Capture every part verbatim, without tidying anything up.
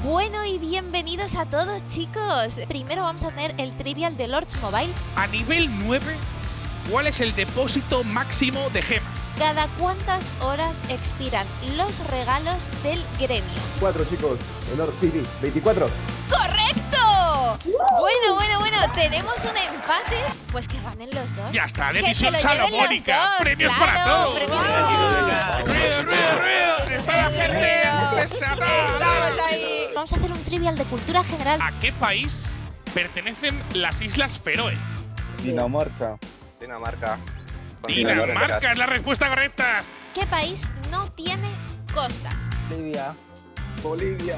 Bueno y bienvenidos a todos, chicos. Primero vamos a tener el trivial de Lords Mobile. A nivel nueve, ¿cuál es el depósito máximo de gemas? ¿Cada cuántas horas expiran los regalos del gremio? Cuatro, chicos. Honor, sí, sí, veinticuatro. ¡Correcto! Bueno, bueno, bueno, tenemos un empate. Pues que ganen los dos. Ya está, Que decisión se lo lleven los salomónica. dos, Premios claro, para todos. premios. ¡Ruido, ruido, ruido! ¡Está la gente desatada! Vamos a hacer un trivial de cultura general. ¿A qué país pertenecen las Islas Feroe? Dinamarca. Dinamarca. Dinamarca es la respuesta correcta. ¿Qué país no tiene costas? Bolivia. Bolivia.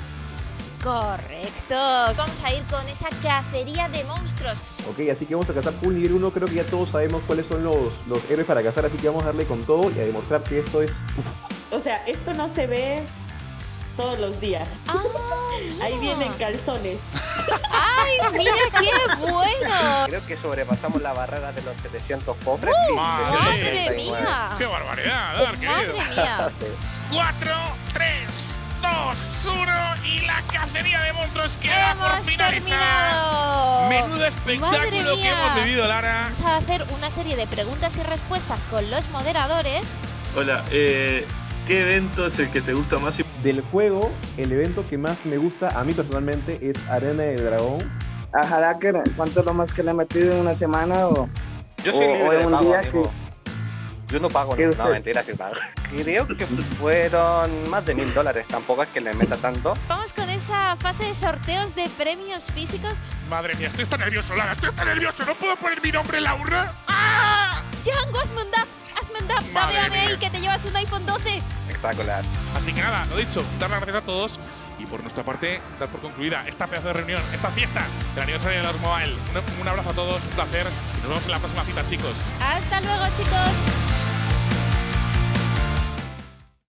Correcto. Vamos a ir con esa cacería de monstruos. Ok, así que vamos a cazar full nivel uno. Creo que ya todos sabemos cuáles son los, los héroes para cazar, así que vamos a darle con todo y a demostrar que esto es... Uf. O sea, esto no se ve todos los días. Ah, mira. Ahí vienen calzones. ¡Ay, mira qué bueno! Creo que sobrepasamos la barrera de los setecientos pobres. ¡Uh, sí, madre ¡Madre setecientos treinta y nueve. mía! ¡Qué barbaridad, Dar, querido! ¡Madre mía! Sí. cuatro, tres, dos, uno y la cacería de monstruos queda por ¡Hemos finalizar. terminado! Menudo ¡Madre espectáculo que mía! hemos vivido, Lara. Vamos a hacer una serie de preguntas y respuestas con los moderadores. Hola, eh, ¿qué evento es el que te gusta más? Del juego, el evento que más me gusta a mí personalmente es Arena del Dragón. A Hacker, ¿cuánto es lo más que le he metido en una semana o, Yo soy o- libre o en de un pago, día amigo. Yo no pago, ¿Qué no, usted? no, mentira, sí pago. Creo que fueron más de mil dólares, tampoco es que le meta tanto. Vamos con esa fase de sorteos de premios físicos. Madre mía, estoy tan nervioso, Lara, estoy tan nervioso. ¿No puedo poner mi nombre en la urna? ¡Ah! Django, hazme un dab, hazme un dab, Madre dame mía. ahí que te llevas un iPhone doce. Espectacular. Así que nada, lo dicho, dar las gracias a todos y por nuestra parte, dar por concluida esta pedazo de reunión, esta fiesta del aniversario de Lords Mobile. Un, un abrazo a todos, un placer y nos vemos en la próxima cita, chicos. Hasta luego, chicos.